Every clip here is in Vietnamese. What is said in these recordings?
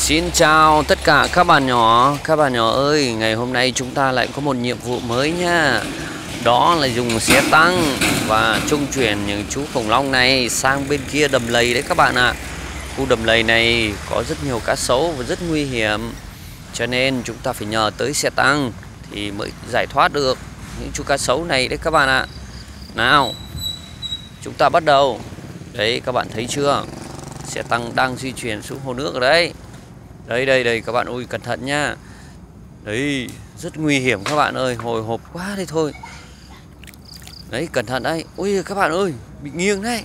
Xin chào tất cả các bạn nhỏ. Các bạn nhỏ ơi, ngày hôm nay chúng ta lại có một nhiệm vụ mới nha. Đó là dùng xe tăng và trung chuyển những chú khủng long này sang bên kia đầm lầy đấy các bạn ạ. Khu đầm lầy này có rất nhiều cá sấu và rất nguy hiểm, cho nên chúng ta phải nhờ tới xe tăng thì mới giải thoát được những chú cá sấu này đấy các bạn ạ. Nào, chúng ta bắt đầu. Đấy, các bạn thấy chưa? Xe tăng đang di chuyển xuống hồ nước ở đấy. Đây các bạn ơi, cẩn thận nhá. Đấy, rất nguy hiểm các bạn ơi, hồi hộp quá đây thôi. Đấy, cẩn thận đấy. Ui các bạn ơi, bị nghiêng đấy.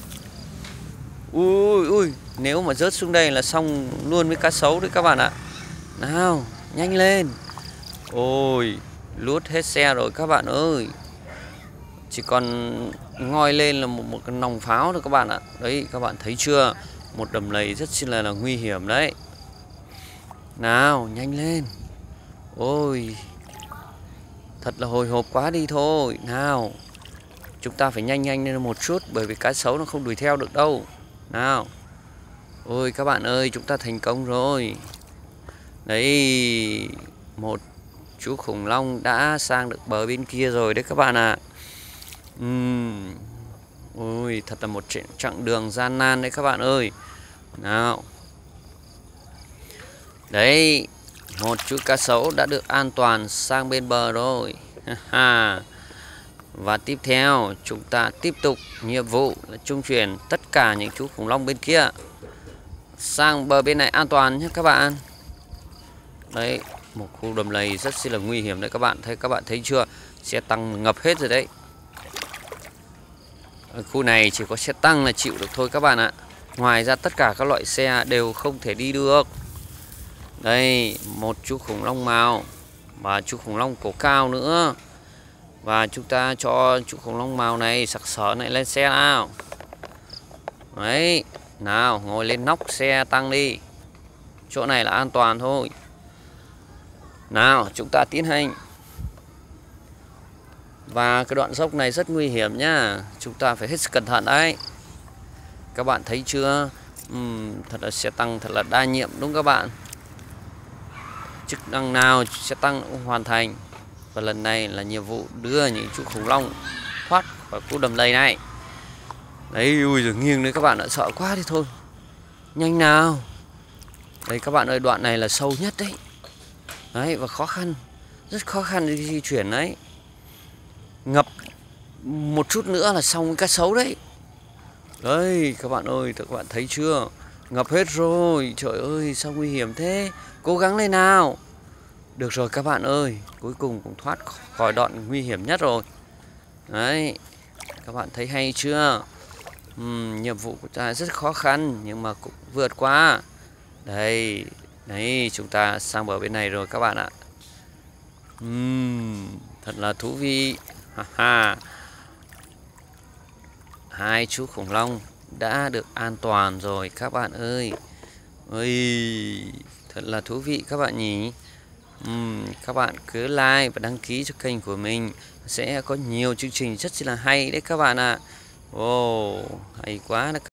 Ui, nếu mà rớt xuống đây là xong luôn với cá sấu đấy các bạn ạ. Nào, nhanh lên. Ôi, lút hết xe rồi các bạn ơi. Chỉ còn ngoi lên là một cái nòng pháo thôi các bạn ạ. Đấy, các bạn thấy chưa? Một đầm lầy rất là nguy hiểm đấy. Nào, nhanh lên. Ôi, thật là hồi hộp quá đi thôi. Nào, chúng ta phải nhanh lên một chút, bởi vì cá sấu nó không đuổi theo được đâu. Nào. Ôi các bạn ơi, chúng ta thành công rồi. Đấy, một chú khủng long đã sang được bờ bên kia rồi đấy các bạn ạ. Ôi, thật là một chặng đường gian nan đấy các bạn ơi. Nào. Đấy, một chú cá sấu đã được an toàn sang bên bờ rồi. Và tiếp theo chúng ta tiếp tục nhiệm vụ là trung chuyển tất cả những chú khủng long bên kia sang bờ bên này an toàn nhé các bạn. Đấy, một khu đầm lầy rất là nguy hiểm đấy các bạn thấy chưa? Xe tăng ngập hết rồi đấy. Ở khu này chỉ có xe tăng là chịu được thôi các bạn ạ. Ngoài ra tất cả các loại xe đều không thể đi được. Đây, một chú khủng long màu và chú khủng long cổ cao nữa. Và chúng ta cho chú khủng long màu này, sặc sỡ này lên xe nào. Đấy, nào ngồi lên nóc xe tăng đi. Chỗ này là an toàn thôi. Nào, chúng ta tiến hành. Và cái đoạn dốc này rất nguy hiểm nhá. Chúng ta phải hết sức cẩn thận đấy. Các bạn thấy chưa? Thật là xe tăng thật là đa nhiệm đúng không các bạn? Chức năng nào xe tăng cũng hoàn thành. Và lần này là nhiệm vụ đưa những chú khủng long thoát khỏi khu đầm lầy này. Đấy, ui giời, nghiêng đấy các bạn ạ, sợ quá đi thôi. Nhanh nào. Đấy các bạn ơi, đoạn này là sâu nhất đấy. Đấy, và khó khăn, rất khó khăn để di chuyển đấy. Ngập một chút nữa là xong với cá sấu đấy. Đấy các bạn ơi, các bạn thấy chưa? Ngập hết rồi, trời ơi sao nguy hiểm thế. Cố gắng lên nào. Được rồi các bạn ơi, cuối cùng cũng thoát khỏi đoạn nguy hiểm nhất rồi. Đấy, các bạn thấy hay chưa? Nhiệm vụ của ta rất khó khăn nhưng mà cũng vượt qua. Đây, đấy, chúng ta sang bờ bên này rồi các bạn ạ. Thật là thú vị. Hai chú khủng long đã được an toàn rồi các bạn ơi. Ôi, thật là thú vị các bạn nhỉ. Các bạn cứ like và đăng ký cho kênh của mình, sẽ có nhiều chương trình rất là hay đấy các bạn ạ. Hay quá.